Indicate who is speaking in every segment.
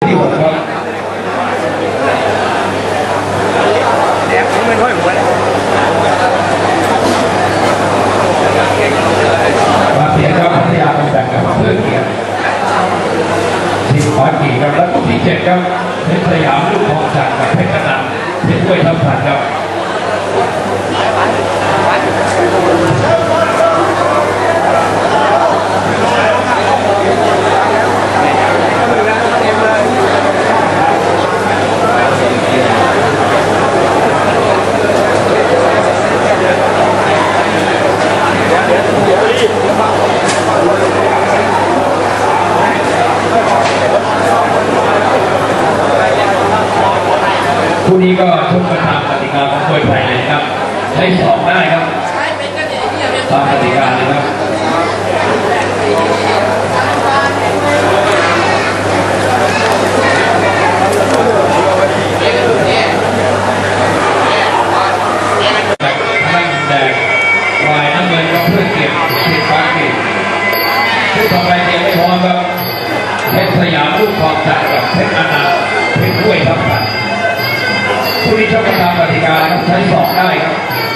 Speaker 1: ที่6ครับ
Speaker 2: แดงไม่ค่อยหัวเลย
Speaker 1: มาเสียครับพัทยาเป็นแบบกับเพื่อนเกียรติทีมขวากี่ครับแล้วที่7ครับเพชรสยามลูกทองจากกับเพชรอนันต์เพชรด้วยทัพพันครับคู่นี้ก็ชกกันตามกติกาของมวยไทยเลยครับใช้สองได้ครับตามกติกาเลยครับนั่งแดงฝ่ายน้ำเงินก็เพื่อเก็บทีมฟ้าเก็บผู้ต่อไปเตรียมไม่พร้อมครับเพชรสยามลูกทองจากกับเพชรอนันต์เพชรด้วยทัพพันผู้ที่ชกกันตามกติกาใช้สองได้ครับ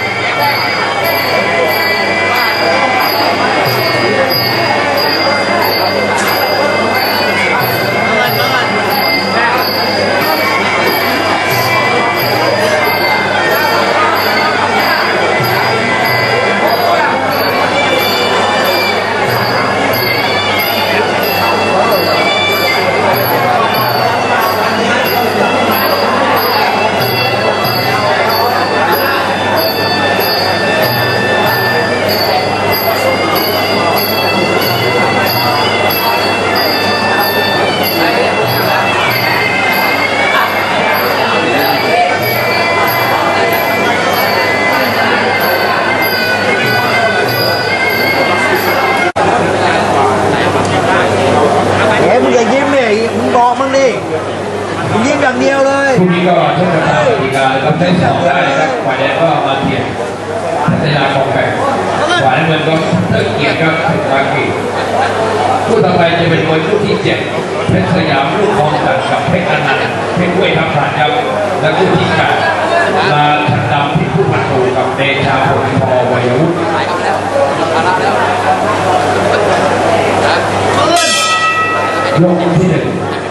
Speaker 2: ยิงอย่างเดียวเลย
Speaker 1: คู่นี้ก็ชกกันตามกติกาครับใช้สองได้ครับฝ่ายแดงก็มาเทียนพัทยาของแบกฝ่ายน้ำเงินก็เลิกเกียรติครับบางกีคู่ต่อไปจะเป็นมวยคู่ที่7เพชรสยามลูกทองจากกับเพชรอนันต์เพชรด้วยทัพพันครับและคู่ที่8ลาชันดำที่ผู้พันตูกับเดชาผลพอวัยวุฒิยกที่1